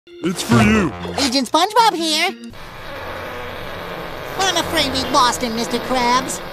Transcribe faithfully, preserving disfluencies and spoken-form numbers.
It's for you. Agent SpongeBob here. I'm afraid we lost him, Mister Krabs.